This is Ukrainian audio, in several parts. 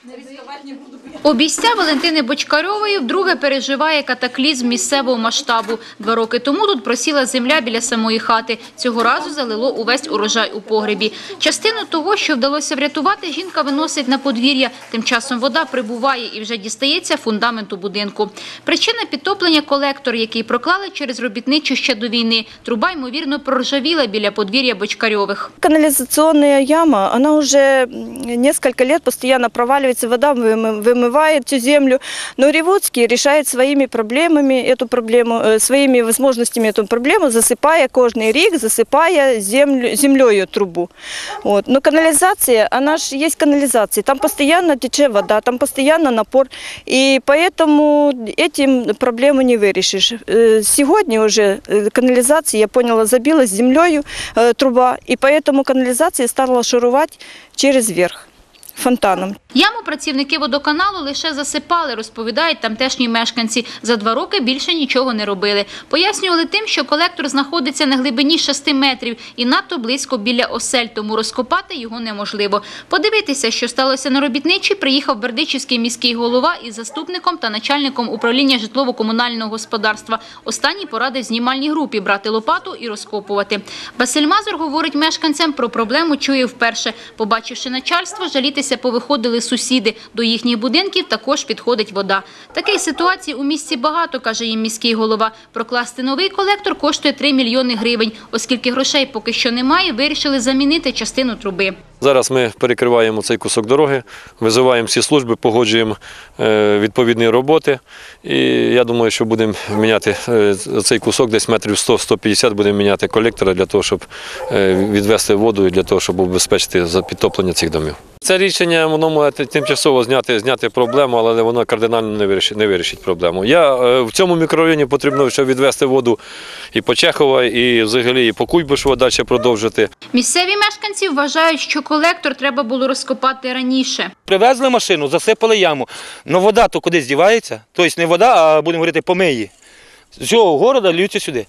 Обійстя Валентини Бочкарьової вдруге переживає катаклізм місцевого масштабу. 2 роки тому тут просіла земля біля самої хати. Цього разу залило увесь урожай у погребі. Частину того, що вдалося врятувати, жінка виносить на подвір'я. Тим часом вода прибуває і вже дістається фундаменту будинку. Причина підтоплення – колектор, який проклали через робітничу ще до війни. Труба, ймовірно, проржавіла біля подвір'я Бочкарьових. Канализационная яма, она уже несколько лет постоянно проваливается, вода вымывает всю землю. Но Ревудский решает своими проблемами эту проблему, своими возможностями эту проблему, засыпая кожный рик, засыпая землей трубу. Вот. Но канализация, она же есть канализация, там постоянно течет вода, там постоянно напор, и поэтому этим проблему не вырешишь. Сегодня уже канализация, я поняла, забилась землей труба, и поэтому канализация стала шурувати через верх фонтаном. Яму працівники водоканалу лише засипали, розповідають тамтешні мешканці. За 2 роки більше нічого не робили. Пояснювали тим, що колектор знаходиться на глибині 6 метрів і надто близько біля осель, тому розкопати його неможливо. Подивитися, що сталося на робітничій, приїхав бердичівський міський голова із заступником та начальником управління житлово-комунального господарства. Останній порадив знімальній групі брати лопату і розкопувати. Василь Мазур говорить мешканцям, про проблему чує вперше. Побачивши начальство, жалітися повиходили сусіди. До їхніх будинків також підходить вода. Таких ситуацій у місті багато, каже їм міський голова. Прокласти новий колектор коштує 3 мільйони гривень. Оскільки грошей поки що немає, вирішили замінити частину труби. Зараз ми перекриваємо цей кусок дороги, визиваємо всі служби, погоджуємо відповідні роботи. І я думаю, що будемо міняти цей кусок, десь метрів 100-150 будемо міняти колектора для того, щоб відвести воду і для того, щоб убезпечити підтоплення цих домів. Це рішення, воно може тимчасово зняти проблему, але воно кардинально не вирішить проблему. В цьому мікрорайоні потрібно ще відвести воду і по Чехова, і взагалі і по Куйбишева далі продовжити. Місцеві мешканці вважають, що колектор треба було розкопати раніше. Привезли машину, засипали яму, але вода то кудись дівається, тобто не вода, а будемо говорити помиї. З цього міста льються сюди.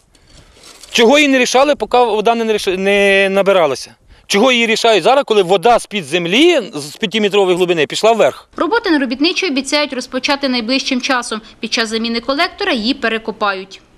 Чого її не рішали, поки вода не набиралася? Чого її рішають зараз, коли вода з-під землі, з 5-метрової глибини, пішла вверх? Роботи на робітничій обіцяють розпочати найближчим часом. Під час заміни колектора її перекопають.